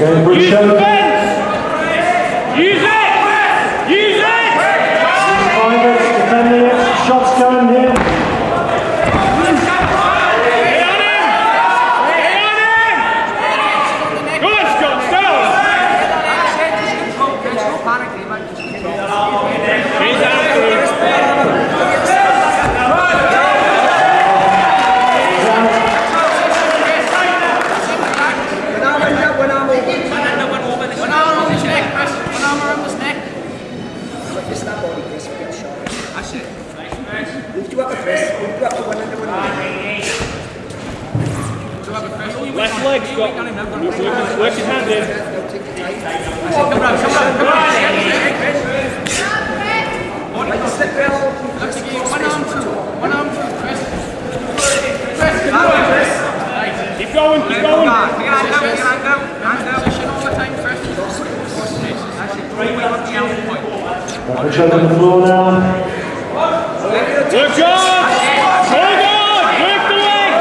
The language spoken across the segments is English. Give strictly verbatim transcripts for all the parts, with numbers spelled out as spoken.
Use the fence! Use it! Use it! Fighters defending it. Shots going here. Stay on him! Stay on him! Go on, Scott, stay on! He's out of it. Left leg, Scott. Work his hand in. Come round, come round, come round. One arm through, one arm through, Chris. Chris, keep going, keep going. Hand down, hand down, hand down. Position all the time, Chris. That's it, great way up the elbow point. Check on the floor now. Work on! Hold on! Work the legs!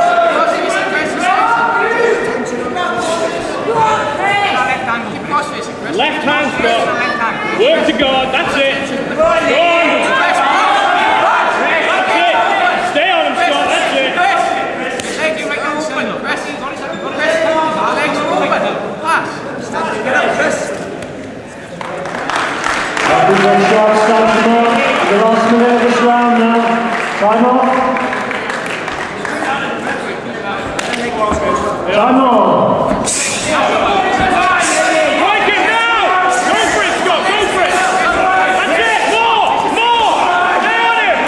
Left hand, Scott. Work to guard, that's it. Go on! That's it! Stay on him, Scott, that's it. Leg you make it open. Press. Press. Legs open. Pass. Get up, Chris. Happy red shot starts them up. The last minute of this round now. Time off. Time off. Break it now! Go for it, Scott, go for it! That's it! More! More! Stay on him!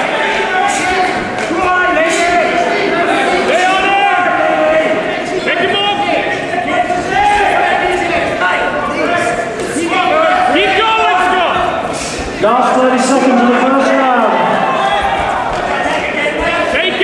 Stay on him! Pick him up! Keep going, Scott! Last thirty seconds of the first round. Take it!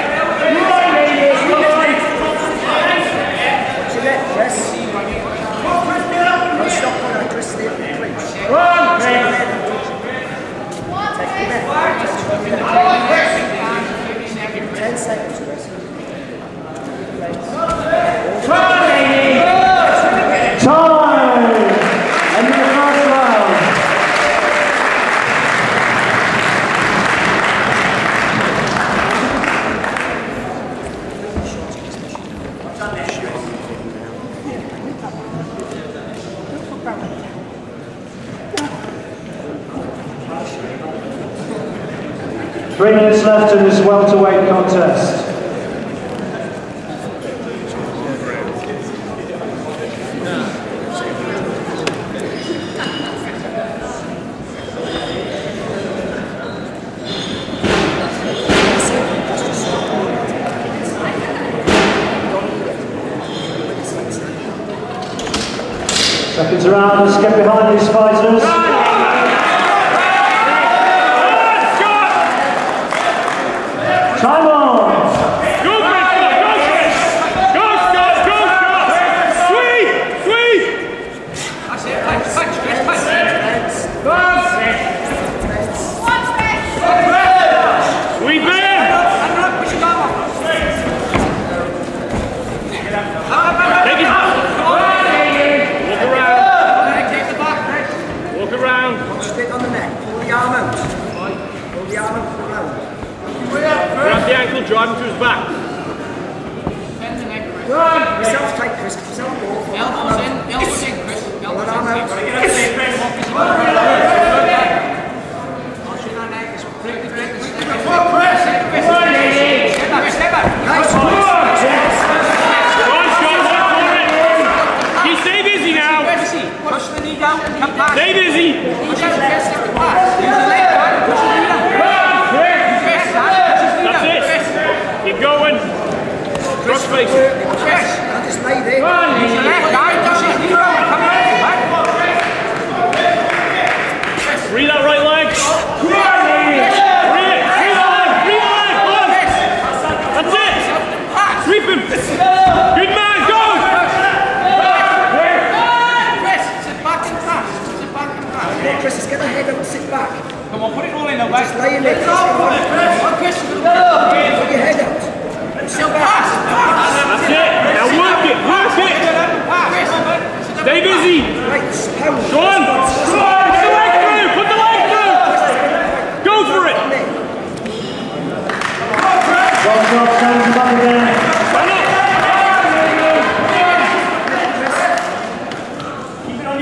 Ten seconds, Chris. Time! End of the first round. Three minutes left in this welterweight contest. Seconds around, let's get behind these fighters. Time on! Go, Scott! Go, Scott! Go, Scott! Go, Scott! Sweep! Sweep! That's it. Punch, punch, Chris, punch. Sweep in! Hand up, push your arm off. Take his back! Walk around! Take the back, Chris. Walk around! Stick on the neck. Pull the arm out. Pull the arm out around. Grab the ankle, drive him to his back. Bend the neck, Chris. Yourself tight, Chris. Yourself off. Elbows in, elbows in, Chris. Elbows in, Chris. Nice. Go on, Scott, work for it! You stay busy now! Push the knee down and come back. Stay busy! Knee down, Chris, step it back. Use the leg down, push the knee down. Chris, That's it! Keep going! Cross face! Chris, I'll just lay there. use the left down, push his knee down and come back. Free that right leg! Free it! Free it! Free that leg! Free that leg! Go on! That's it! Sweep him! Good man! Go! Chris, sit back and pass. Sit back and pass. Chris, just get the head up and sit back.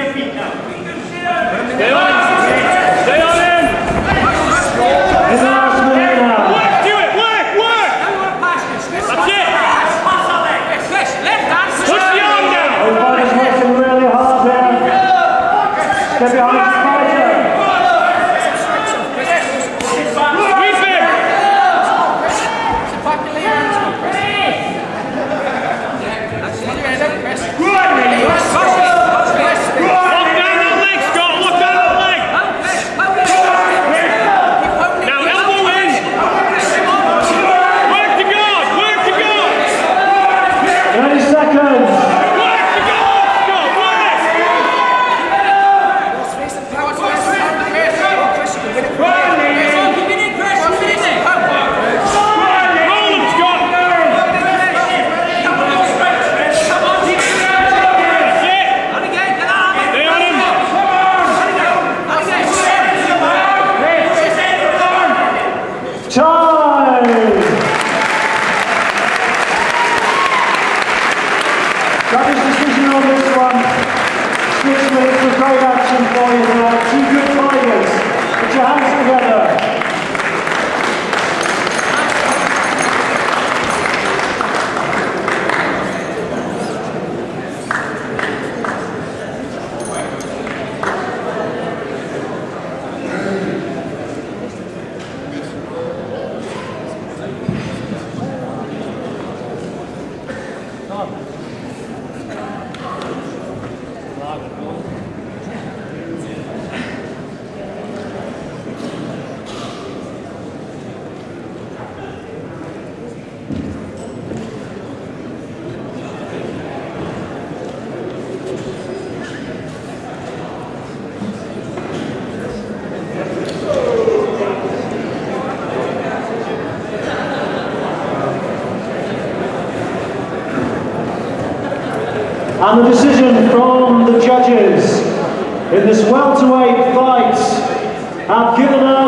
Stay on him. Stay on him. In the last minute now. Work to it. Work. Work. That's it. Push the arm down. Everybody's working really hard there. Get behind the fighter. Sweep him. Lock down that leg, Scott. Lock down that leg. Now elbow in. Work to guard. Work to guard. thirty seconds. Work to guard, Scott. Work. Roll him, Scott. That's it. Stay on him. Time! Judges' decision on this one. Six minutes of great action for you now. Two good fighters. Put your hands together. And the decision from the judges in this welterweight fight have given us